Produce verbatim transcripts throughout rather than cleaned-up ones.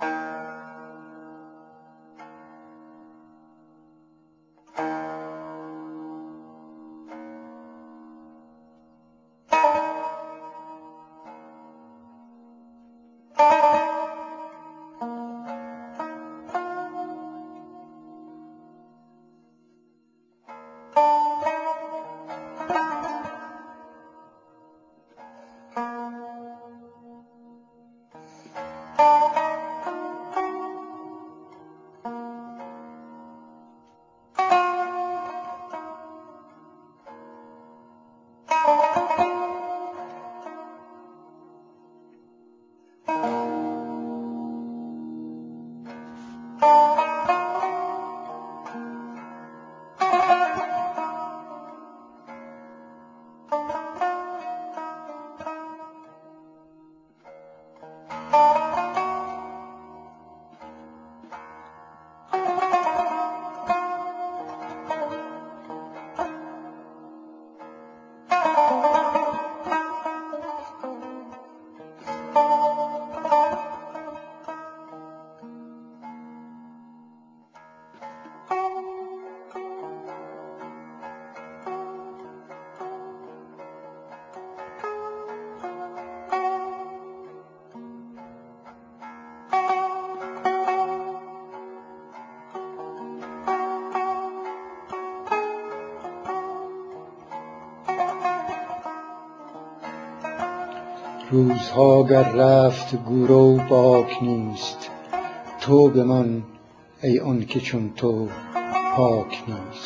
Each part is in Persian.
روزها گر رفت گورو باک نیست، تو بمان ای آن که چون تو پاک نیست.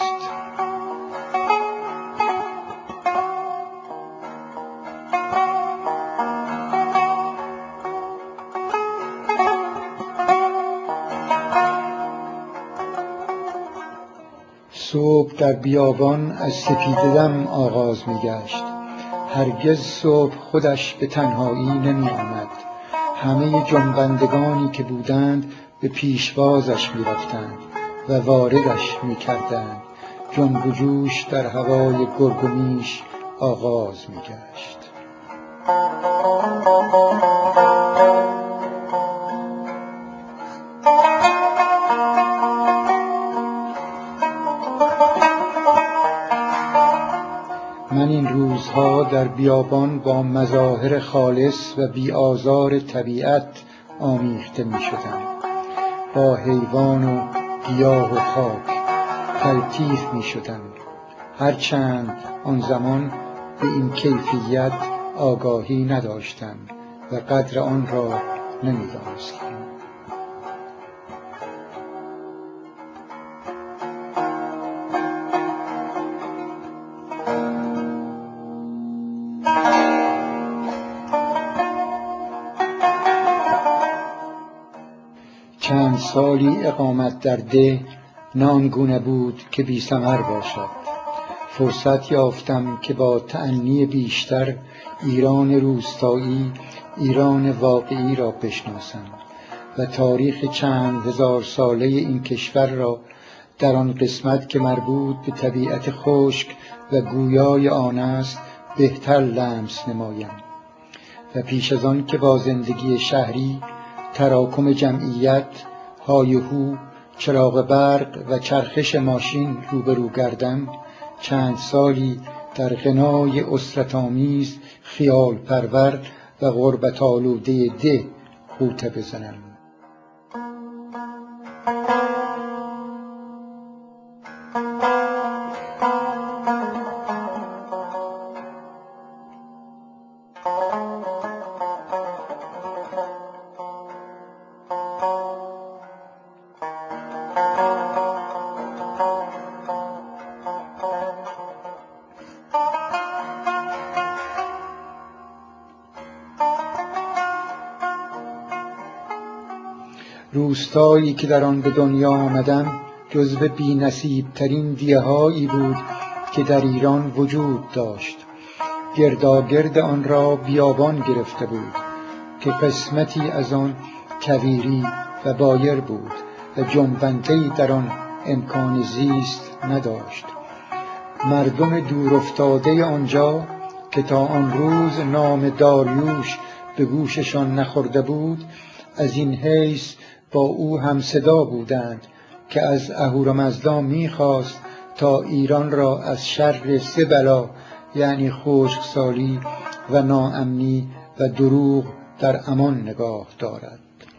صبح در بیابان از سپیده دم آغاز می گشت، هرگز صبح خودش به تنهایی نمی آمد. همه جنبندگانی که بودند به پیشوازش می رفتند و واردش می کردند. جنب و جوش در هوای گرگ و میش آغاز می گشت. من این روزها در بیابان با مظاهر خالص و بی آزار طبیعت آمیخته می شدم. با حیوان و گیاه و خاک تلطیف می شدم، هرچند آن زمان به این کیفیت آگاهی نداشتم و قدر آن را نمی دانستم. چند سالی اقامت در ده نه آنگونه بود که بی ثمر باشد. فرصت یافتم که با تأنی بیشتر ایران روستایی، ایران واقعی را بشناسم و تاریخ چند هزار ساله این کشور را در آن قسمت که مربوط به طبیعت خشک و گویای آن است بهتر لمس نمایم. و پیش از آن که با زندگی شهری، تراکم جمعیت، های و هو، چراغ برق و چرخش ماشین روبرو گردم، چند سالی در غنای اسرت‌آمیز، خیال پرور و غربت آلوده ده غوطه بزنم. روستایی که در آن به دنیا آمدم جزو بی نصیب ترین دیه‌هایی بود که در ایران وجود داشت. گرداگرد آن را بیابان گرفته بود که قسمتی از آن کویری و بایر بود و جنبنده‌ای در آن امکان زیست نداشت. مردم دورافتاده آنجا که تا آن روز نام داریوش به گوششان نخورده بود، از این حیث با او همصدا بودند که از اهورامزدا می‌خواست تا ایران را از شر سه بلا، یعنی خشکسالی و ناامنی و دروغ، در امان نگاه دارد.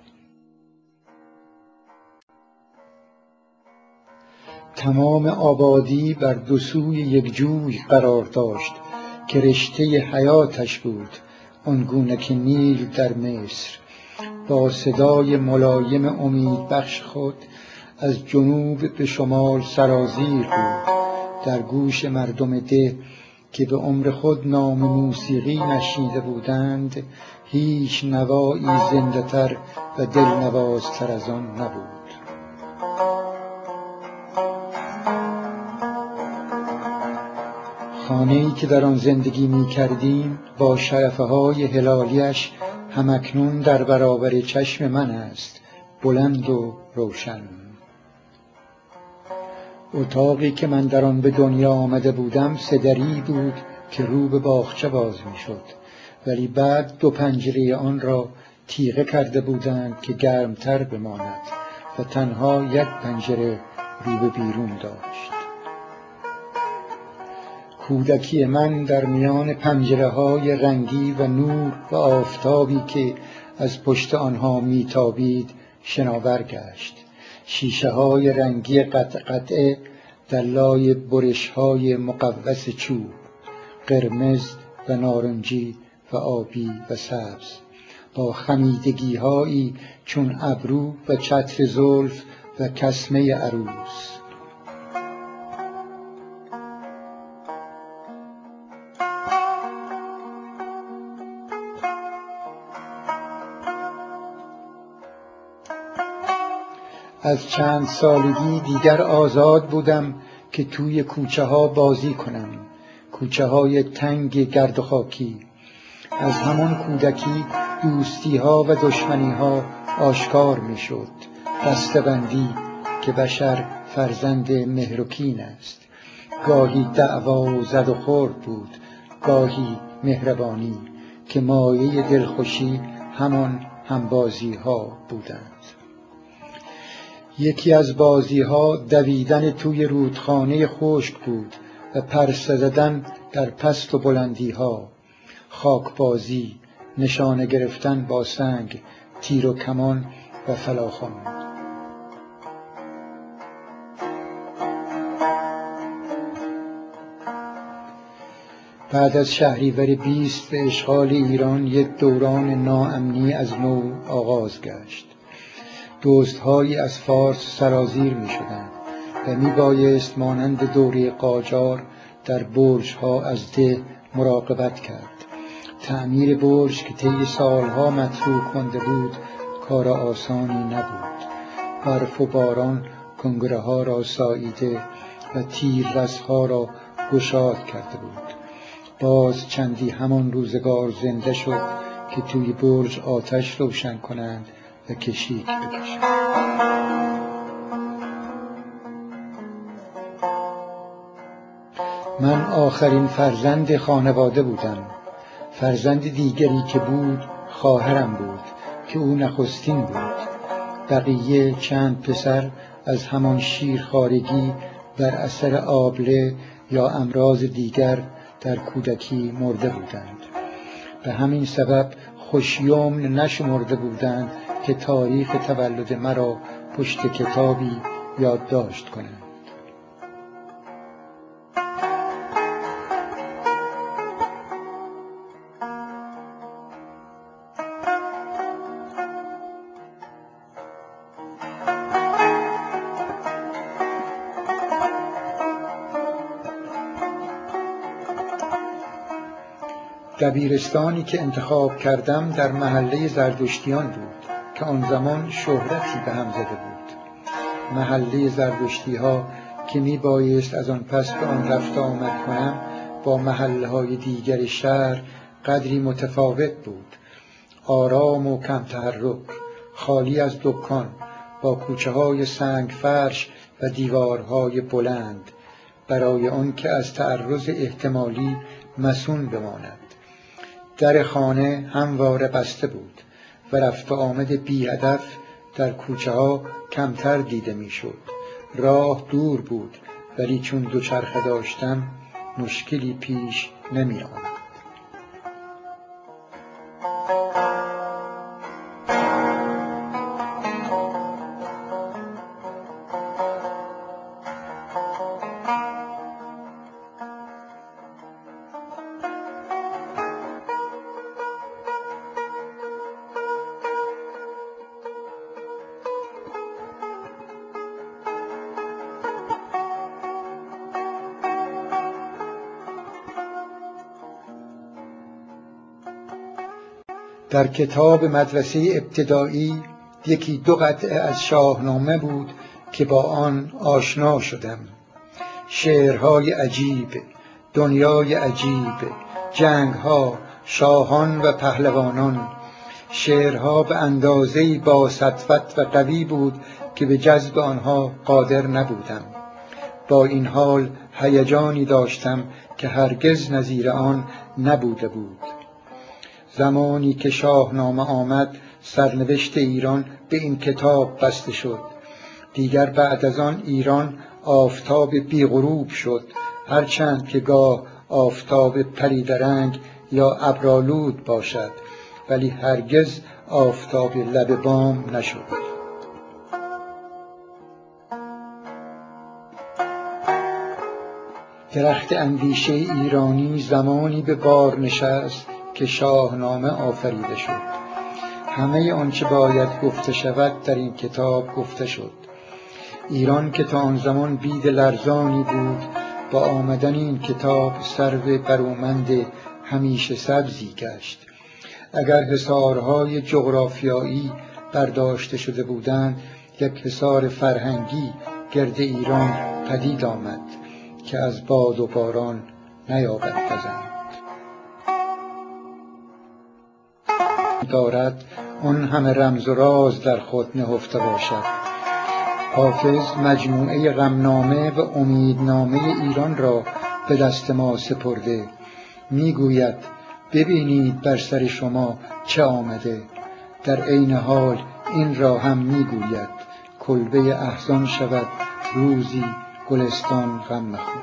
تمام آبادی بر دو سوی یک جوی قرار داشت که رشته حیاتش بود، آنگونه که نیل در مصر. با صدای ملایم امید بخش خود از جنوب به شمال سرازیر بود. در گوش مردم ده که به عمر خود نام موسیقی نشنیده بودند، هیچ نوایی زنده تر و دلنوازتر از آن نبود. خانه‌ای که در آن زندگی می کردیم با شرفه های هلالیش همکنون در برابر چشم من است، بلند و روشن. اتاقی که من در آن به دنیا آمده بودم سدری بود که رو به باغچه باز می شد، ولی بعد دو پنجره آن را تیغه کرده بودند که گرمتر بماند و تنها یک پنجره رو به بیرون داشت. کودکی من در میان پنجره های رنگی و نور و آفتابی که از پشت آنها میتابید شناور گشت. شیشه های رنگی قطع قطعه در لای برش های مقوس چوب، قرمز و نارنجی و آبی و سبز، با خمیدگی هایی چون ابرو و چتر زلف و کسمه عروس. از چند سالگی دیگر آزاد بودم که توی کوچه ها بازی کنم، کوچه های تنگ گرد و خاکی. از همان کودکی دوستی ها و دشمنی ها آشکار می شد. دستبندی که بشر فرزند مهر و کین است. گاهی دعوا و زد و خورد بود، گاهی مهربانی که مایه دلخوشی همان همبازی ها بودند. یکی از بازی ها دویدن توی رودخانه خشک بود و پرسه زدن در پست و بلندی ها، خاکبازی، نشانه گرفتن با سنگ، تیر و کمان و فلاخن. بعد از شهریور بیست و اشغال ایران یک دوران ناامنی از نو آغاز گشت. دزدهایی از فارس سرازیر می شدند و می بایست مانند دوره قاجار در برج‌ها از ده مراقبت کرد. تعمیر برج که طی سالها متروک مانده بود کار آسانی نبود. برف و باران کنگره ها را ساییده و تیررس‌ها را گشاد کرده بود. باز چندی همان روزگار زنده شد که توی برج آتش روشن کنند و کشیک بکشند. من آخرین فرزند خانواده بودم. فرزند دیگری که بود خواهرم بود که او نخستین بود. بقیه چند پسر از همان شیرخوارگی بر اثر آبله یا امراض دیگر در کودکی مرده بودند. به همین سبب خوشیمن نشمرده بودند که تاریخ تولد مرا پشت کتابی یادداشت کنند. دبیرستانی که انتخاب کردم در محله زردشتیان بود که آن زمان شهرتی به هم زده بود. محله زردشتی ها که می بایست از آن پس به آن رفت آمد کنم با محله های دیگر شهر قدری متفاوت بود. آرام و کم تحرک، خالی از دکان، با کوچه های سنگ فرش و دیوارهای بلند، برای آن که از تعرض احتمالی مصون بماند. در خانه همواره بسته بود و رفت و آمد بی هدف در کوچه ها کمتر دیده میشد. راه دور بود، ولی چون دوچرخه داشتم مشکلی پیش نمی آمد. در کتاب مدرسه ابتدایی یکی دو قطعه از شاهنامه بود که با آن آشنا شدم. شعرهای عجیب، دنیای عجیب، جنگها، شاهان و پهلوانان. شعرها به اندازه‌ای با سطوت و قوی بود که به جذب آنها قادر نبودم. با این حال هیجانی داشتم که هرگز نظیر آن نبوده بود. زمانی که شاهنامه آمد سرنوشت ایران به این کتاب بسته شد. دیگر بعد از آن ایران آفتاب بی غروب شد، هرچند که گاه آفتاب پریدرنگ یا ابرآلود باشد، ولی هرگز آفتاب لب بام نشد. درخت اندیشه ایرانی زمانی به بار نشست که شاهنامه آفریده شد. همه آنچه باید گفته شود در این کتاب گفته شد. ایران که تا آن زمان بید لرزانی بود، با آمدن این کتاب سرو برومند همیشه سبزی گشت. اگر حصارهای جغرافیایی برداشته شده بودند، یک حصار فرهنگی گرد ایران پدید آمد که از باد و باران نیابد گزند. دارد آن همه رمز و راز در خود نهفته باشد. حافظ مجموعه غمنامه و امیدنامه ایران را به دست ما سپرده. میگوید ببینید بر سر شما چه آمده. در عین حال این را هم میگوید کلبه احزان شود روزی گلستان غم مخور.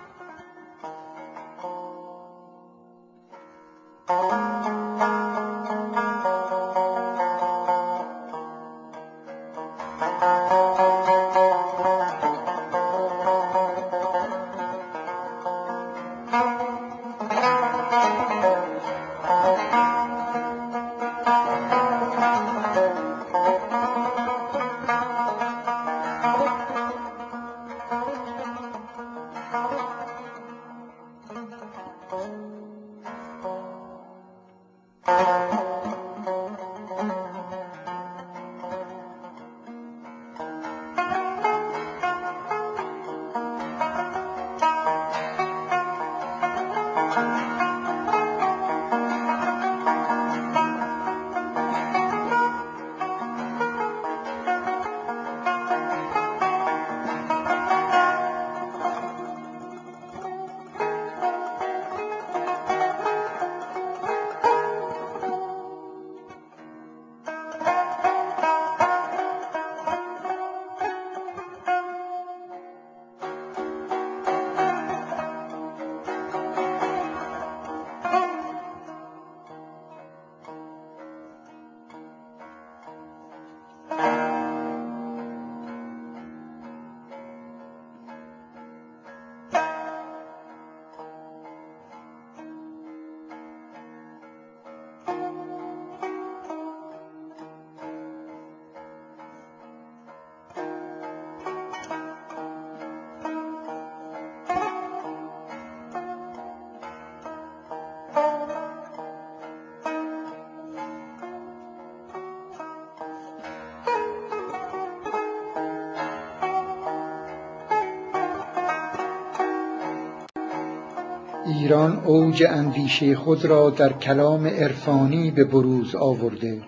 ایران اوج اندیشه خود را در کلام عرفانی به بروز آورده.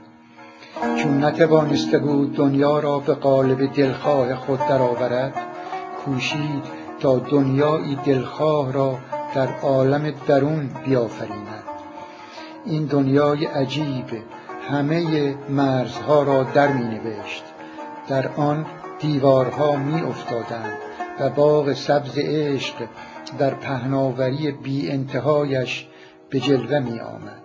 چون نتوانسته بود دنیا را به قالب دلخواه خود درآورد، کوشید تا دنیایی دلخواه را در عالم درون بیافریند. این دنیای عجیب، همه مرزها را در می نوشت. در آن دیوارها می افتادند و باغ سبز عشق در پهناوری بی انتهایش به جلوه می آمد.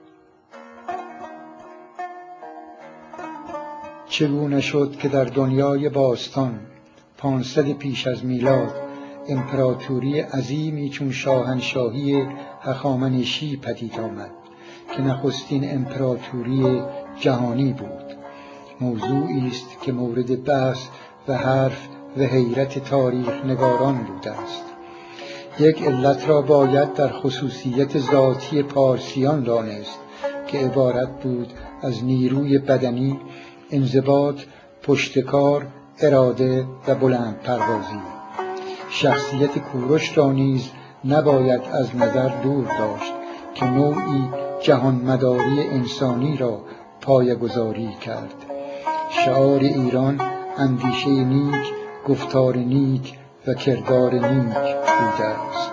چگونه شد که در دنیای باستان پانصد پیش از میلاد امپراتوری عظیمی چون شاهنشاهی هخامنشی پدید آمد که نخستین امپراتوری جهانی بود. موضوعی است که مورد بحث و حرف و حیرت تاریخ نگاران بوده است. یک علت را باید در خصوصیت ذاتی پارسیان دانست که عبارت بود از نیروی بدنی، انضباط، پشتکار، اراده و بلند پروازی. شخصیت کوروش را نیز نباید از نظر دور داشت که نوعی جهانمداری انسانی را پایه‌گذاری کرد. شعار ایران اندیشه نیک، گفتار نیک و کردار نیک بوده است.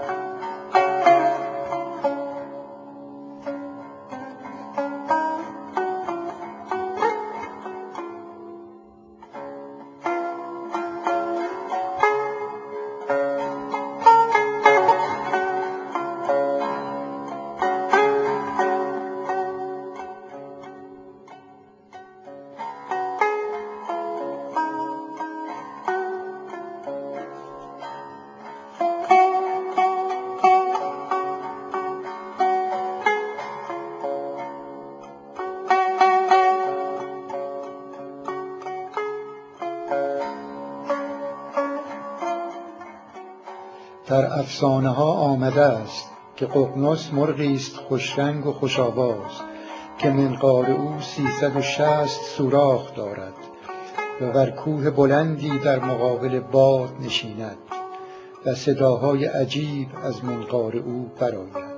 در افسانه ها آمده است که ققنس مرغی است خوشرنگ و خوش‌آواز که منقار او سیصد و شصت سوراخ دارد و بر کوه بلندی در مقابل باد نشیند و صداهای عجیب از منقار او برآید.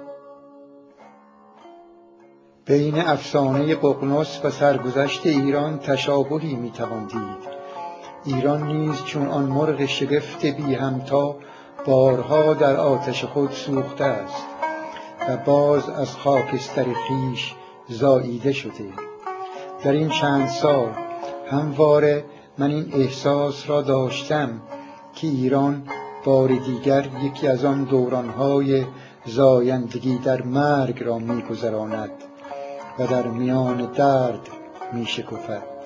بین افسانه ققنس و سرگذشت ایران تشابهی میتوان دید. ایران نیز چون آن مرغ شگفت بی همتا بارها در آتش خود سوخته است و باز از خاکستر خویش زاییده شده. در این چند سال همواره من این احساس را داشتم که ایران بار دیگر یکی از آن دورانهای زایندگی در مرگ را می‌گذراند و در میان درد می‌شکفد.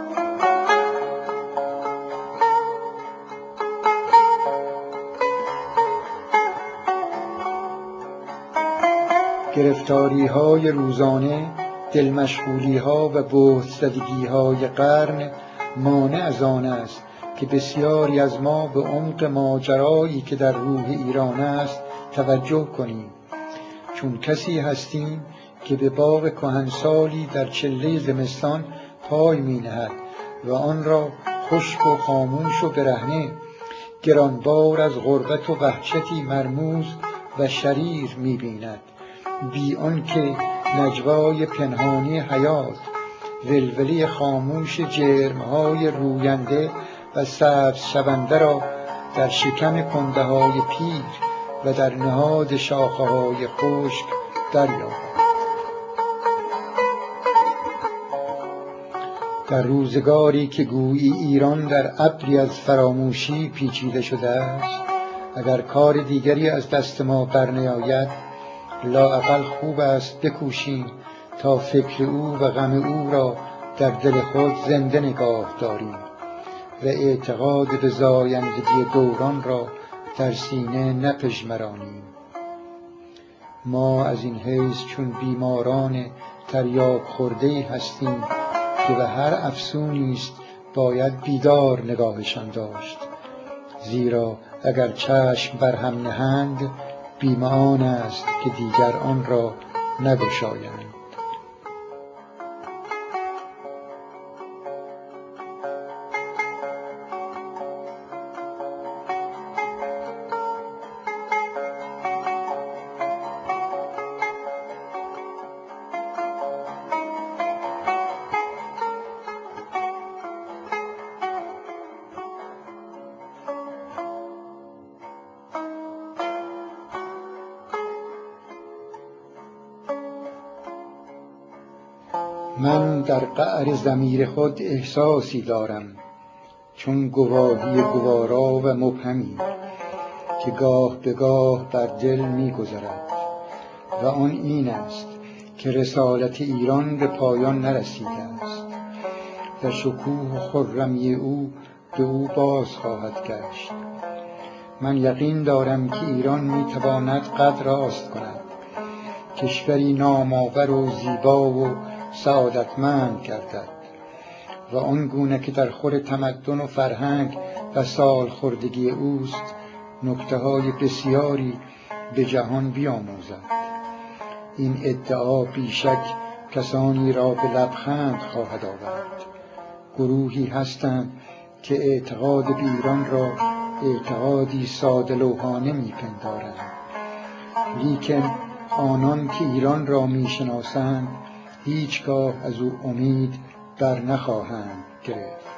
گرفتاری های روزانه، دلمشغولی ها و بهت زدگی های قرن مانع از آن است که بسیاری از ما به عمق ماجرایی که در روح ایران است توجه کنیم. چون کسی هستیم که به باغ کهنسالی در چله زمستان پای می نهد و آن را خشک و خاموش و برهنه، گرانبار از غربت و وحشتی مرموز و شریر می بیند، بی آنکه نجوای پنهانی حیات، ولوله خاموش جرمهای روینده و سبز شونده را در شکم کنده های پیر و در نهاد شاخه های خشک دریابد. در روزگاری که گویی ایران در ابری از فراموشی پیچیده شده است، اگر کار دیگری از دست ما برنیاید، لااقل خوب است بکوشیم تا فکر او و غم او را در دل خود زنده نگاه داریم و اعتقاد به زایندگی دوران را در سینه نپژمرانیم. ما از این حیث چون بیماران تریاک خورده‌ای هستیم که به هر افسونی است باید بیدار نگاهشان داشت، زیرا اگر چشم بر هم نهند بیم آن است که دیگر آن را نگشایند. من در قعر ضمیر خود احساسی دارم، چون گواهی گوارا و مبهمی که گاه به گاه بر دل می گذرد و آن این است که رسالت ایران به پایان نرسیده است و شکوه و خرمی او به او باز خواهد گشت. من یقین دارم که ایران می تواند قد راست کند، کشوری نامآور و زیبا و سعادتمند گردد و آنگونه که در خور تمدن و فرهنگ و سال خوردگی اوست نکته های بسیاری به جهان بیاموزد. این ادعا بیشک کسانی را به لبخند خواهد آورد. گروهی هستند که اعتقاد به ایران را اعتقادی ساده لوحانه می‌پندارند، لیکن آنان که ایران را می‌شناسند هیچگاه از او امید بر نخواهند گرفت.